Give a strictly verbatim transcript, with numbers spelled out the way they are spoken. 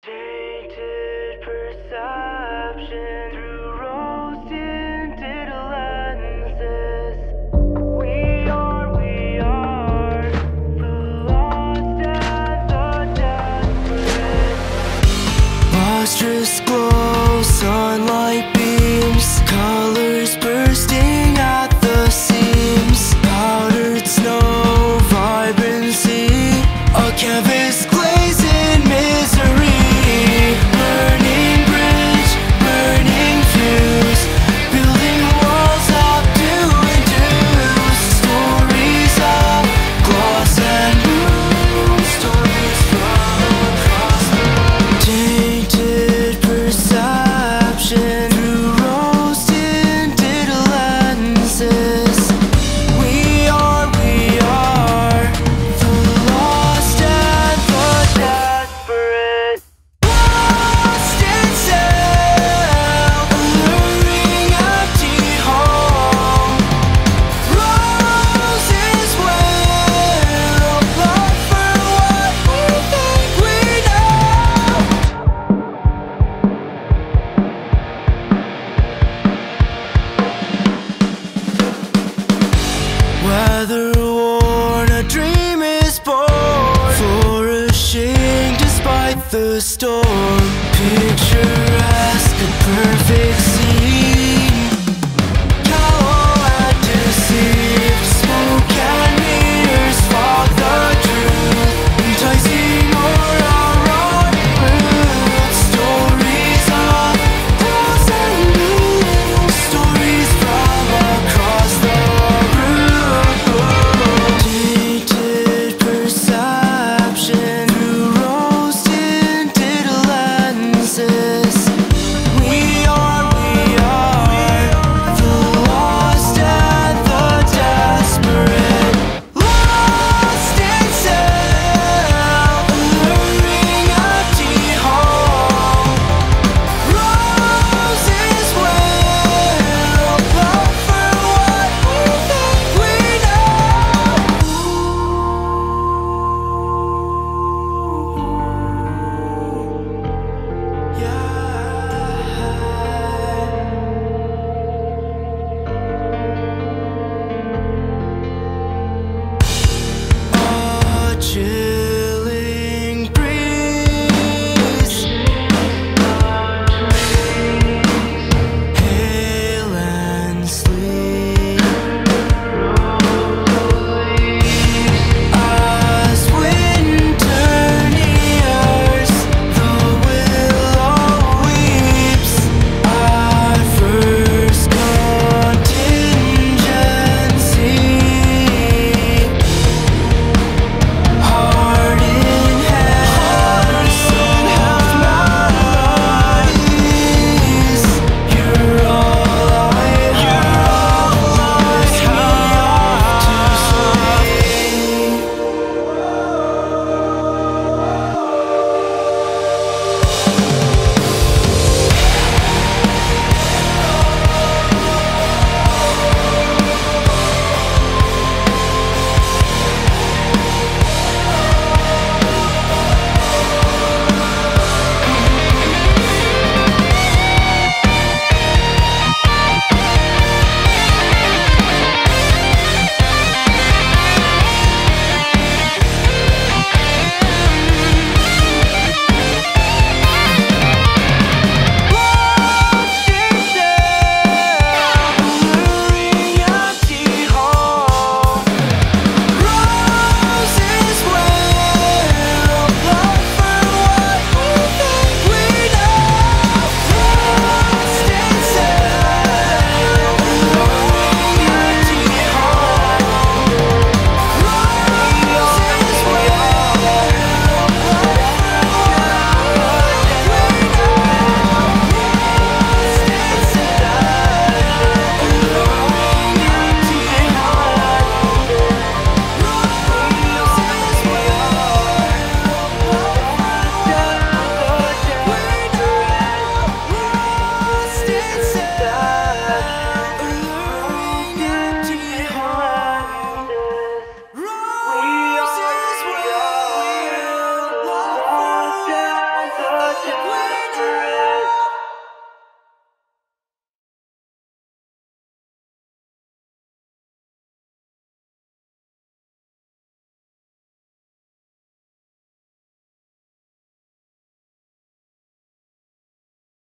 Tainted perception through rose-tinted lenses. We are, we are the lost and the desperate. Lustrous glow, sunlight beams, colors bursting at the seams. Powdered snow, vibrancy, a canvas glazed in misery. Burning bridge, burning fuse, building walls up to induce. Stories of gloss and bloom, stories from across the room. Tainted perception through rose-tinted lenses. We are, we are the lost and the desperate. Lost in self, alluring empty home. Roses will blood for what we think we know. Weatherworn, a dream is born, flourishing despite the storm. Picturesque, a perfect